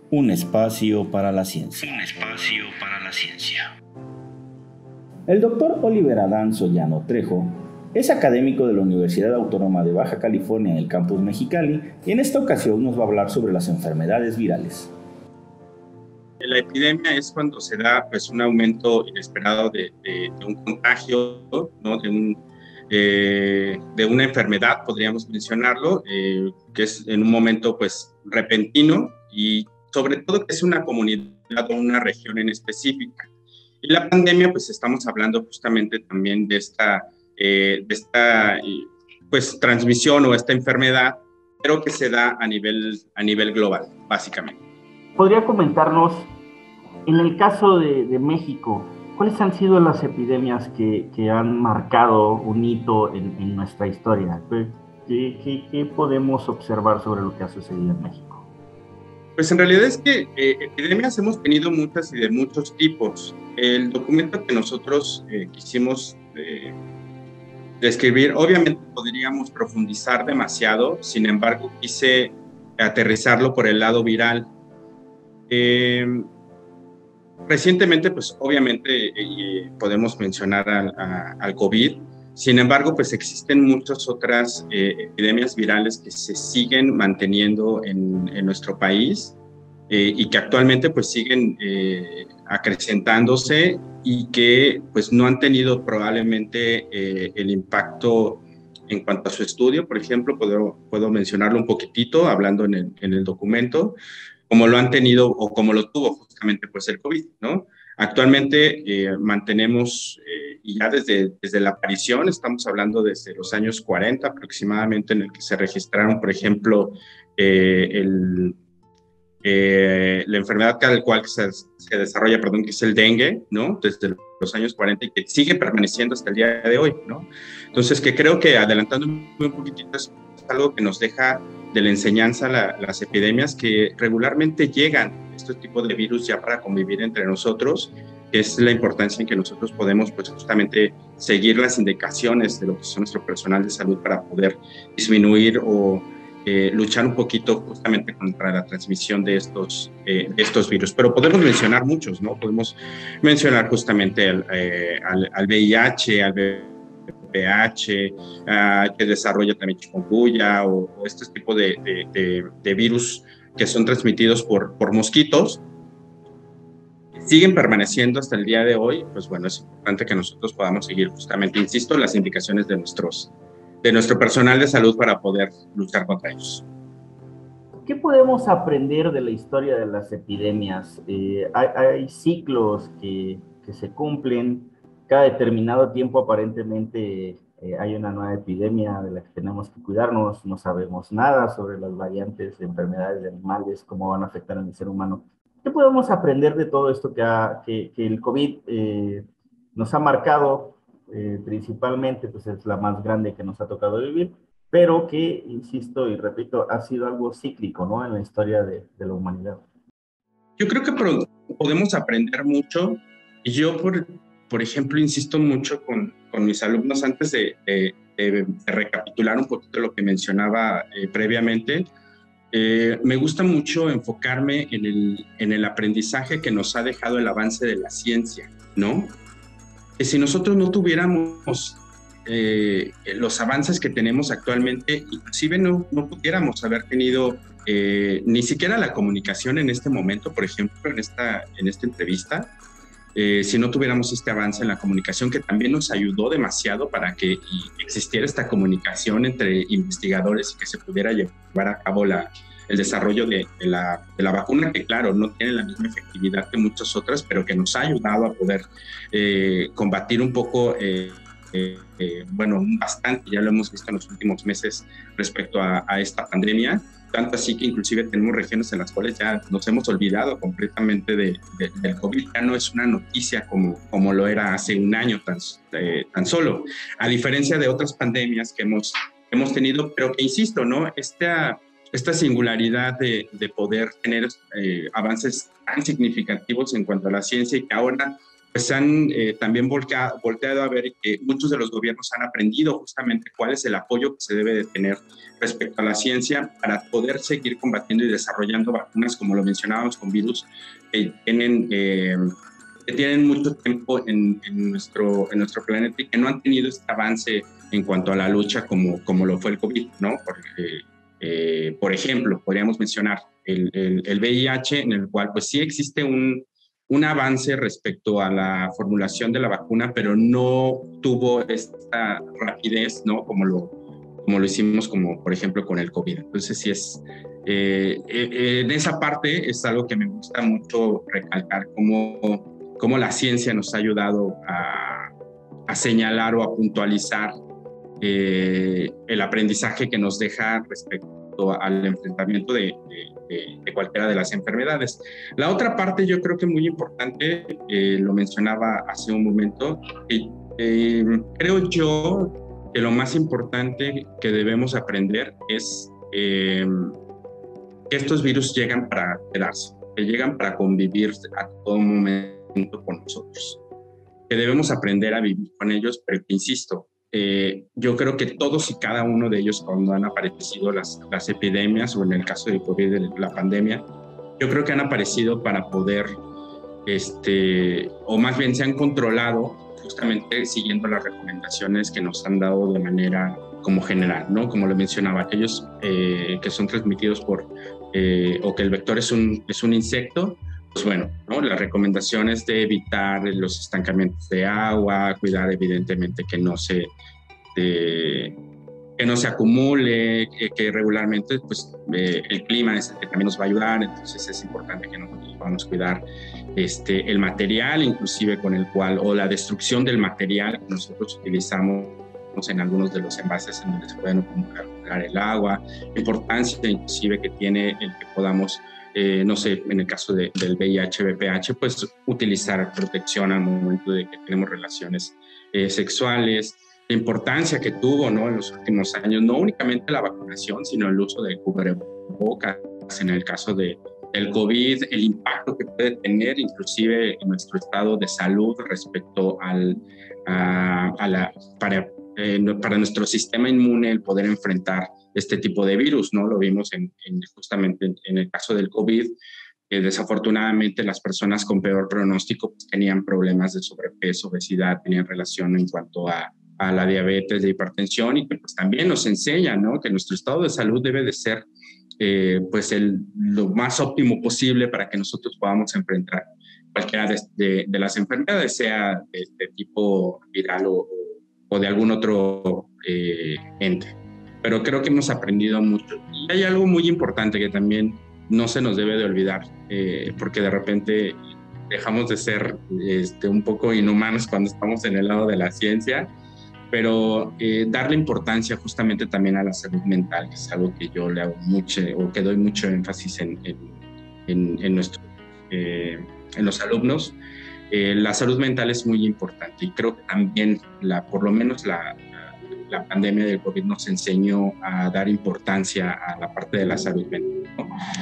Un espacio para la ciencia. Un espacio para la ciencia. El doctor Oliver Adán Sollano Trejo es académico de la Universidad Autónoma de Baja California en el campus Mexicali y en esta ocasión nos va a hablar sobre las enfermedades virales. La epidemia es cuando se da pues, un aumento inesperado de un contagio, ¿no? De una enfermedad, podríamos mencionarlo, que es en un momento pues, repentino y sobre todo que es una comunidad o una región en específica. Y la pandemia, pues estamos hablando justamente también de esta pues, transmisión o esta enfermedad, pero que se da a nivel global, básicamente. ¿Podría comentarnos, en el caso de México, cuáles han sido las epidemias que han marcado un hito en nuestra historia? ¿Qué podemos observar sobre lo que ha sucedido en México? Pues en realidad es que epidemias hemos tenido muchas y de muchos tipos. El documento que nosotros quisimos describir, obviamente podríamos profundizar demasiado, sin embargo quise aterrizarlo por el lado viral. Recientemente, pues obviamente podemos mencionar al COVID. Sin embargo, pues existen muchas otras epidemias virales que se siguen manteniendo en nuestro país y que actualmente pues siguen acrecentándose y que pues no han tenido probablemente el impacto en cuanto a su estudio. Por ejemplo, puedo mencionarlo un poquitito hablando en el documento, como lo han tenido o como lo tuvo justamente pues el COVID, ¿no? Actualmente mantenemos, y ya desde la aparición, estamos hablando desde los años 40 aproximadamente, en el que se registraron, por ejemplo, la enfermedad tal cual que se desarrolla, perdón, que es el dengue, ¿no? Desde los años 40 y que sigue permaneciendo hasta el día de hoy, ¿no? Entonces, que creo que adelantando un poquitito es algo que nos deja de la enseñanza las epidemias que regularmente llegan, estos tipos de virus ya para convivir entre nosotros, que es la importancia en que nosotros podemos pues justamente seguir las indicaciones de lo que son nuestro personal de salud para poder disminuir o luchar un poquito justamente contra la transmisión de estos virus. Pero podemos mencionar muchos, ¿no? Podemos mencionar justamente al VIH, al VPH, que desarrolla también chikungunya o este tipo de virus que son transmitidos por mosquitos, siguen permaneciendo hasta el día de hoy. Pues bueno, es importante que nosotros podamos seguir justamente, insisto, las indicaciones de nuestro personal de salud para poder luchar contra ellos. ¿Qué podemos aprender de la historia de las epidemias? Hay ciclos que se cumplen, cada determinado tiempo aparentemente hay una nueva epidemia de la que tenemos que cuidarnos, no sabemos nada sobre las variantes de enfermedades de animales, cómo van a afectar al ser humano. ¿Qué podemos aprender de todo esto que el COVID nos ha marcado? Principalmente, pues es la más grande que nos ha tocado vivir, pero que, insisto y repito, ha sido algo cíclico, ¿no? En la historia de la humanidad. Yo creo que podemos aprender mucho. Y yo, por ejemplo, insisto mucho con mis alumnos antes de recapitular un poquito lo que mencionaba previamente. Me gusta mucho enfocarme en el aprendizaje que nos ha dejado el avance de la ciencia, ¿no? Que si nosotros no tuviéramos los avances que tenemos actualmente, inclusive no pudiéramos haber tenido ni siquiera la comunicación en este momento, por ejemplo, en esta entrevista, si no tuviéramos este avance en la comunicación que también nos ayudó demasiado para que existiera esta comunicación entre investigadores y que se pudiera llevar a cabo el desarrollo de la vacuna, que claro, no tiene la misma efectividad que muchas otras, pero que nos ha ayudado a poder combatir un poco, bueno, bastante, ya lo hemos visto en los últimos meses respecto a esta pandemia, tanto así que inclusive tenemos regiones en las cuales ya nos hemos olvidado completamente del COVID, ya no es una noticia como lo era hace un año tan solo, a diferencia de otras pandemias que hemos tenido, pero que insisto, ¿no? Esta singularidad de poder tener avances tan significativos en cuanto a la ciencia y que ahora pues han también volteado a ver que muchos de los gobiernos han aprendido justamente cuál es el apoyo que se debe de tener respecto a la ciencia para poder seguir combatiendo y desarrollando vacunas, como lo mencionábamos, con virus que tienen mucho tiempo en nuestro planeta y que no han tenido este avance en cuanto a la lucha como lo fue el COVID, ¿no? Porque, por ejemplo, podríamos mencionar el VIH, en el cual pues sí existe un avance respecto a la formulación de la vacuna, pero no tuvo esta rapidez, ¿no? Como lo hicimos, como por ejemplo con el COVID. Entonces sí en esa parte es algo que me gusta mucho recalcar, cómo la ciencia nos ha ayudado a señalar o a puntualizar el aprendizaje que nos deja respecto al enfrentamiento de cualquiera de las enfermedades. La otra parte yo creo que muy importante, lo mencionaba hace un momento, creo yo que lo más importante que debemos aprender es que estos virus llegan para quedarse, que llegan para convivir a todo momento con nosotros, que debemos aprender a vivir con ellos, pero que insisto, yo creo que todos y cada uno de ellos, cuando han aparecido las epidemias, o en el caso de COVID, la pandemia, yo creo que han aparecido para poder, o más bien se han controlado justamente siguiendo las recomendaciones que nos han dado de manera como general, ¿no? Como lo mencionaba, aquellos que son transmitidos o que el vector es un insecto, pues bueno, ¿no? Las recomendaciones de evitar los estancamientos de agua, cuidar evidentemente que no se acumule, que regularmente pues, el clima es el que también nos va a ayudar, entonces es importante que nosotros podamos cuidar el material, inclusive con el cual, o la destrucción del material que nosotros utilizamos en algunos de los envases en donde se pueden acumular el agua, la importancia inclusive que tiene el que podamos no sé, en el caso del VIH, VPH, pues utilizar protección al momento de que tenemos relaciones sexuales, la importancia que tuvo, ¿no? En los últimos años, no únicamente la vacunación, sino el uso de cubrebocas en el caso del COVID, el impacto que puede tener inclusive en nuestro estado de salud respecto para nuestro sistema inmune el poder enfrentar este tipo de virus, ¿no? Lo vimos justamente en el caso del COVID, desafortunadamente las personas con peor pronóstico pues, tenían problemas de sobrepeso, obesidad, tenían relación en cuanto a la diabetes, de hipertensión, y que pues también nos enseña, ¿no? Que nuestro estado de salud debe de ser pues lo más óptimo posible para que nosotros podamos enfrentar cualquiera de las enfermedades, sea de tipo viral o de algún otro ente. Pero creo que hemos aprendido mucho. Y hay algo muy importante que también no se nos debe de olvidar, porque de repente dejamos de ser un poco inhumanos cuando estamos en el lado de la ciencia, pero darle importancia justamente también a la salud mental, que es algo que yo le hago mucho, o que doy mucho énfasis en los alumnos. La salud mental es muy importante y creo que también por lo menos la pandemia del COVID nos enseñó a dar importancia a la parte de la salud mental, ¿no?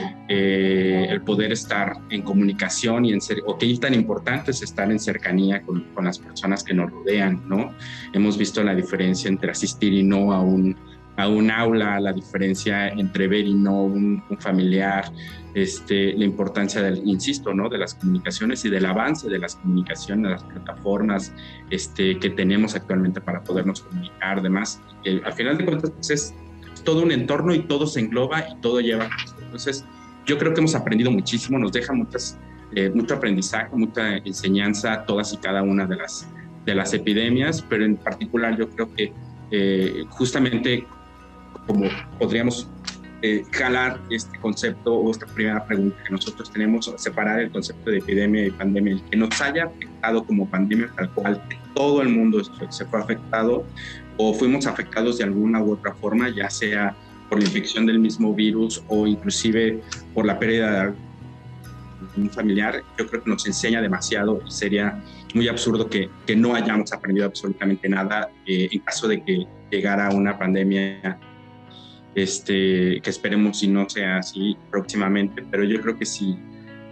El poder estar en comunicación o qué tan importante es estar en cercanía con las personas que nos rodean, ¿no? Hemos visto la diferencia entre asistir y no a un aula, la diferencia entre ver y no un familiar, la importancia insisto, ¿no? De las comunicaciones y del avance de las comunicaciones, las plataformas que tenemos actualmente para podernos comunicar, además, que al final de cuentas pues, es todo un entorno y todo se engloba y todo lleva. Entonces, yo creo que hemos aprendido muchísimo, nos deja mucho aprendizaje, mucha enseñanza, todas y cada una de las epidemias, pero en particular yo creo que justamente como podríamos jalar este concepto o esta primera pregunta que nosotros tenemos, separar el concepto de epidemia y pandemia, el que nos haya afectado como pandemia tal cual, que todo el mundo se fue afectado o fuimos afectados de alguna u otra forma, ya sea por la infección del mismo virus o inclusive por la pérdida de un familiar, yo creo que nos enseña demasiado y sería muy absurdo que no hayamos aprendido absolutamente nada en caso de que llegara una pandemia que esperemos si no sea así próximamente, pero yo creo que sí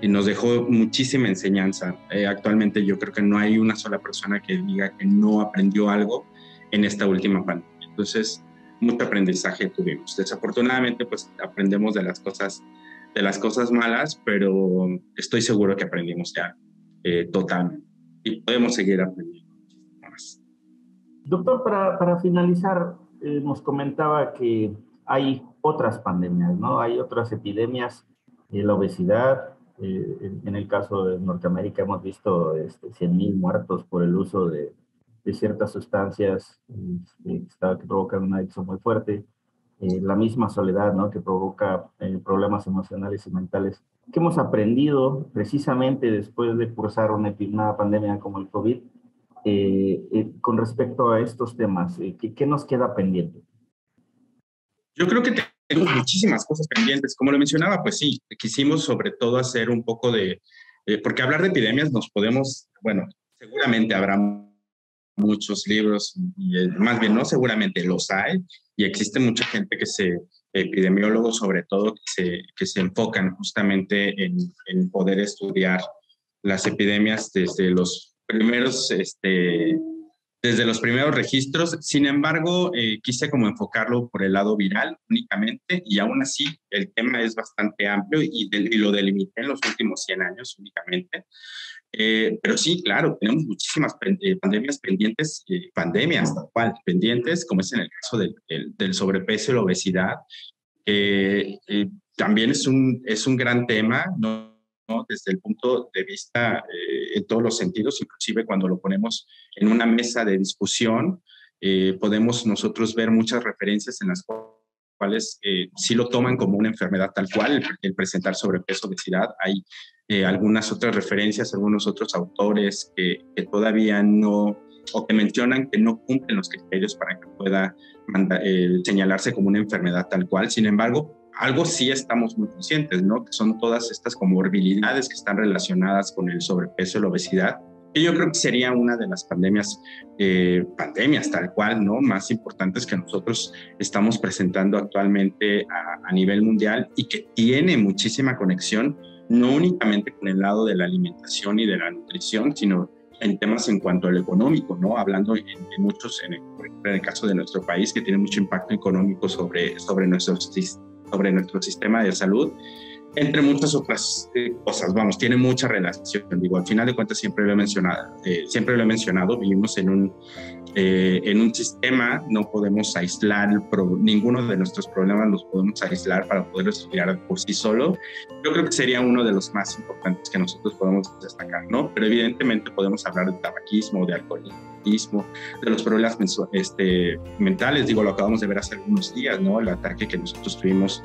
y nos dejó muchísima enseñanza. Actualmente yo creo que no hay una sola persona que diga que no aprendió algo en esta última pandemia. Entonces, mucho aprendizaje tuvimos. Desafortunadamente, pues aprendemos de las cosas malas, pero estoy seguro que aprendimos ya totalmente y podemos seguir aprendiendo muchísimo más. Doctor, para finalizar, nos comentaba que hay otras pandemias, ¿no? Hay otras epidemias, la obesidad. En el caso de Norteamérica hemos visto 100,000 muertos por el uso de ciertas sustancias que provocan una adicción muy fuerte. La misma soledad, ¿no? Que provoca problemas emocionales y mentales. ¿Qué hemos aprendido precisamente después de cursar una pandemia como el COVID con respecto a estos temas? ¿Qué nos queda pendiente? Yo creo que tenemos muchísimas cosas pendientes. Como lo mencionaba, pues sí, quisimos sobre todo hacer un poco porque hablar de epidemias bueno, seguramente habrá muchos libros, y más bien no seguramente los hay, y existe mucha gente epidemiólogos sobre todo, que se enfocan justamente en poder estudiar las epidemias desde los primeros registros. Sin embargo, quise como enfocarlo por el lado viral únicamente, y aún así el tema es bastante amplio y lo delimité en los últimos 100 años únicamente. Pero sí, claro, tenemos muchísimas pandemias pendientes, pandemias tal cual, pendientes, como es en el caso del sobrepeso y la obesidad. También es un gran tema, ¿no? Desde el punto de vista en todos los sentidos, inclusive cuando lo ponemos en una mesa de discusión, podemos nosotros ver muchas referencias en las cuales sí lo toman como una enfermedad tal cual, el presentar sobrepeso, obesidad. Hay algunas otras referencias, algunos otros autores que todavía no, o que mencionan que no cumplen los criterios para que pueda señalarse como una enfermedad tal cual. Sin embargo, algo sí estamos muy conscientes, ¿no? Que son todas estas comorbilidades que están relacionadas con el sobrepeso y la obesidad, que yo creo que sería una de las pandemias tal cual, ¿no? Más importantes que nosotros estamos presentando actualmente a nivel mundial, y que tiene muchísima conexión, no únicamente con el lado de la alimentación y de la nutrición, sino en temas en cuanto al económico, ¿no? Hablando en el caso de nuestro país, que tiene mucho impacto económico sobre nuestro sistema de salud, entre muchas otras cosas. Vamos, tiene mucha relación. Digo, al final de cuentas siempre lo he mencionado, vivimos en un sistema, no podemos aislar ninguno de nuestros problemas los podemos aislar para poder estudiar por sí solo. Yo creo que sería uno de los más importantes que nosotros podemos destacar, ¿no? Pero evidentemente podemos hablar de tabaquismo, de alcoholismo, de los problemas mentales. Digo, lo acabamos de ver hace algunos días, ¿no? El ataque que nosotros tuvimos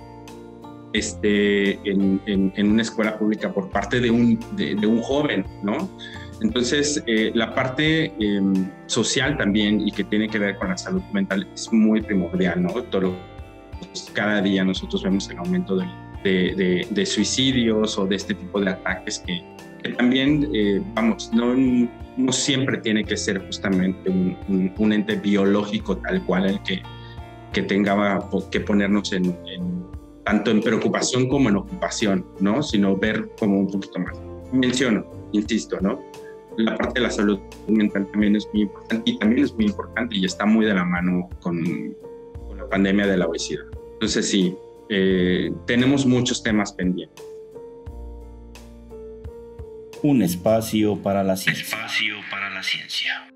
en una escuela pública por parte de un joven, ¿no? Entonces, la parte social también, y que tiene que ver con la salud mental, es muy primordial, ¿no? Cada día nosotros vemos el aumento de suicidios o de este tipo de ataques que también, vamos, no siempre tiene que ser justamente un ente biológico tal cual el que tenga que ponernos tanto en preocupación como en ocupación, ¿no? Sino ver como un poquito más. Insisto, ¿no? La parte de la salud mental también es muy importante, y también es muy importante y está muy de la mano con la pandemia de la obesidad. Entonces sí, tenemos muchos temas pendientes. Un espacio para la ciencia. Espacio para la ciencia.